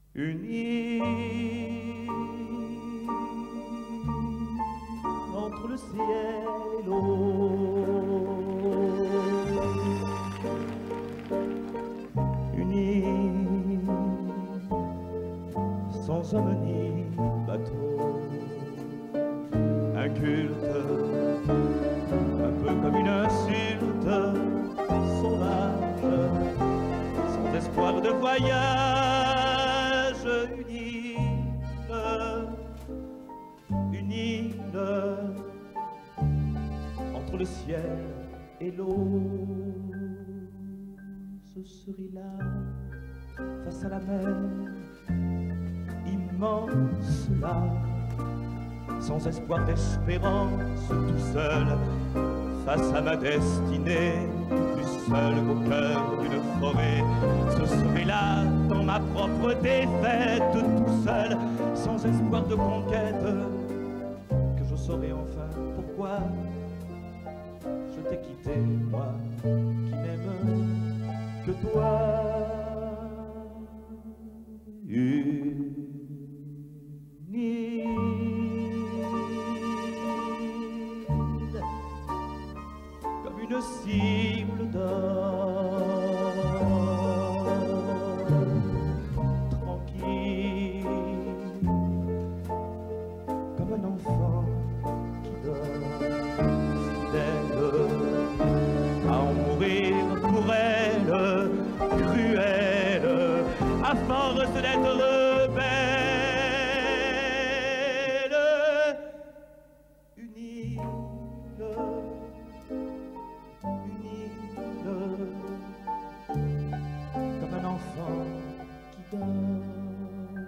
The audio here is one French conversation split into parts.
Unis entre le ciel et l'eau, unis sans homme ni bateau, un culte un peu comme une insulte sauvage, sans espoir de voyage, une île entre le ciel et l'eau. Ce serait là, face à la mer, immense là, sans espoir d'espérance, tout seul, face à ma destinée, plus seul qu'au cœur d'une forêt. Ce serait là, dans ma propre défaite, tout seul, sans espoir de conquête, que je saurais enfin pourquoi je t'ai quitté, moi qui n'aime que toi. Comme une cible d'or, tranquille, comme un enfant qui dort, fidèle à en mourir pour elle, cruelle, à force d'être rebelle, une île, comme un enfant qui dort.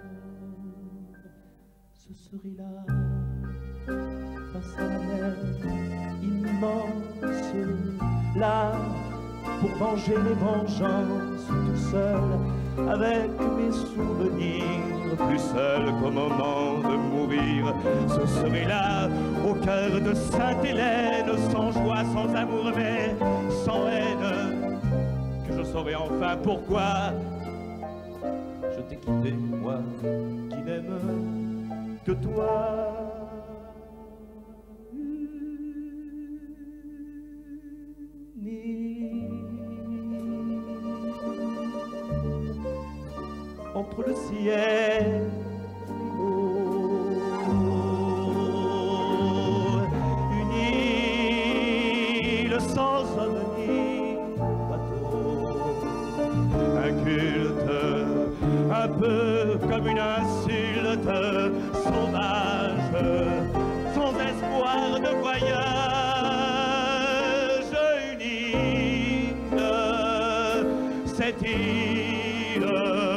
Ce serait là, face à la mer immense, là, pour venger les vengeances, tout seul, avec mes souvenirs, plus seul qu'au moment de mourir. Ce serait là, au cœur de Sainte-Hélène, sans joie, sans amour, mais sans haine, que je saurais enfin pourquoi je t'ai quitté, moi qui n'aime que toi. Entre le ciel et l'eau, une île sans homme ni bateau, un culte un peu comme une insulte sauvage, sans espoir de voyage, une île, cette île